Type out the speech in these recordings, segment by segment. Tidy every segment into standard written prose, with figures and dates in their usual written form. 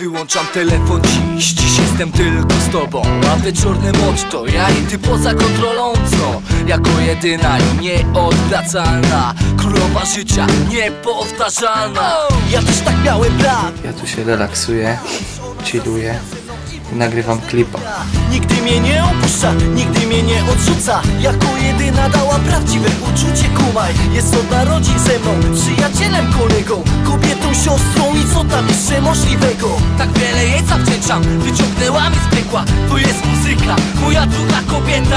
wyłączam telefon dziś jestem tylko z tobą. A wieczorne motto, ja i ty poza kontrolą, co? Jako jedyna i nieodwracalna królowa życia, niepowtarzalna. Ja też tak miałem, brat. Ja tu się relaksuję, chilluję i nagrywam klipa. Nigdy mnie nie opuszcza, nigdy mnie nie odrzuca. Jako jedyna dała prawdziwe uczucie, kumaj. Jest od narodzin ze mną, przyjacielem, kolegą, kobietą, siostrą i co tam jeszcze możliwego. Tak wiele jej zawdzięczam, wyciągnęła mnie z piekła. To jest muzyka, moja druga kobieta.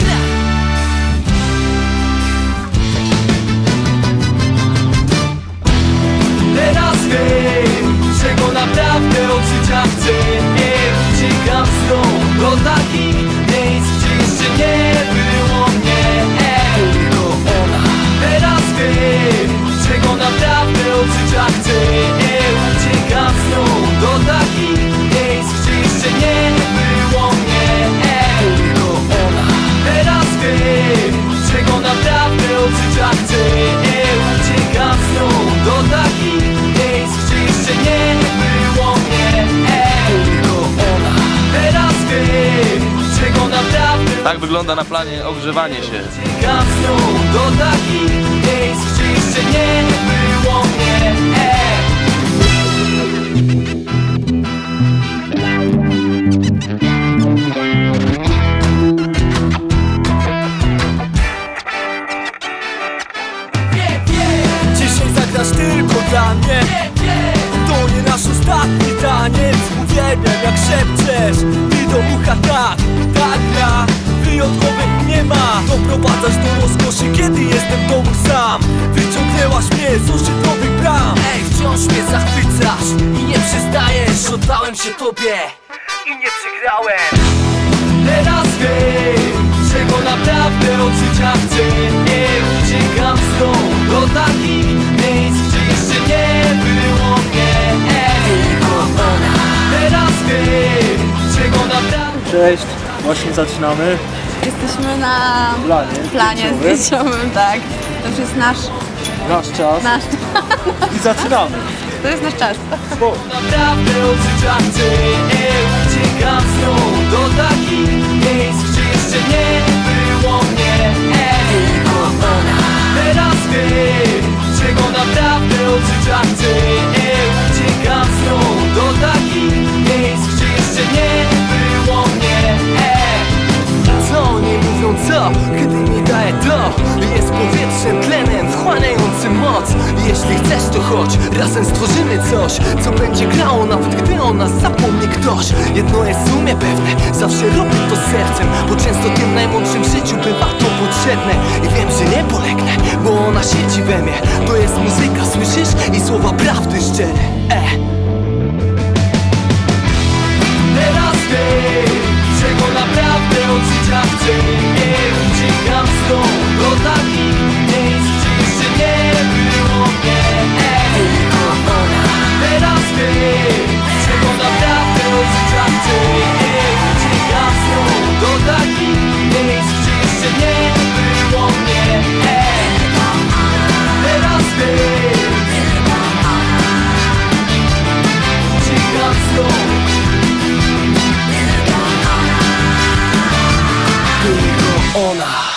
Teraz wiem, czego naprawdę od życia chcę. Uciekam z tą do takich miejsc, gdzie jeszcze nie było mnie. Tylko ona. Teraz wiem, czego naprawdę od życia chcę. Uciekam z tą do takich miejsc, gdzie jeszcze nie było mnie. Tylko ona. Teraz wiem, czego naprawdę od życia chcę. Uciekam z tą do takich miejsc, gdzie jeszcze nie było mnie. Tylko ona. Teraz wiem, czego naprawdę. Tak wygląda na planie ogrzewanie się. Uciekam z tą do takich miejsc, gdzie jeszcze nie było mnie. Dzisiaj zagrasz tylko dla mnie. To nie nasz ostatni taniec. Uwielbiam jak szepczesz i do ucha tak gra. Wyjątkowych nie ma. Doprowadzasz do rozkoszy, kiedy jestem w domu sam. Wyciągnęłaś mnie z osiedlowych bram. Ej, wciąż mnie zachwycasz i nie przystajesz. Oddałem się tobie i nie przegrałem. Teraz wiem, czego naprawdę od życia chcę. Uciekam z tą do takich miejsc, gdzie jeszcze nie było mnie. Tylko ona. Teraz wiem, czego naprawdę. Cześć, właśnie zaczynamy. Jesteśmy na planie zdjęciowym. zdjęciowym, tak. To już jest nasz Nasz czas i zaczynamy. To jest nasz czas. Naprawdę od życia chcę. Uciekam z tą do takich miejsc, gdzie jeszcze nie było mnie. Tylko ona. Teraz wiem, czego naprawdę od życia chcę. Uciekam z tą do takich miejsc, gdzie jeszcze nie było mnie. Co oni mówią, co? Kiedy mi daje to, jest powietrzem, tlenem, wchłaniającym moc. Jeśli chcesz, to chodź, razem stworzymy coś, co będzie grało, nawet gdy o nas zapomni ktoś. Jedno jest w sumie pewne, zawsze robię to sercem, bo często tym najmłodszym w życiu bywa to potrzebne. I wiem, że nie polegnę, bo ona siedzi we mnie. To jest muzyka, słyszysz? I słowa prawdy szczere. Teraz wiem, czego naprawdę od życia chcę. Uciekam z tą do takich miejsc, gdzie jeszcze nie było mnie. Tylko ona. Teraz wiem, czego naprawdę od życia chcę. Uciekam z tą do takich miejsc, gdzie jeszcze nie było mnie. Teraz wiem, uciekam z tą. Tylko ona.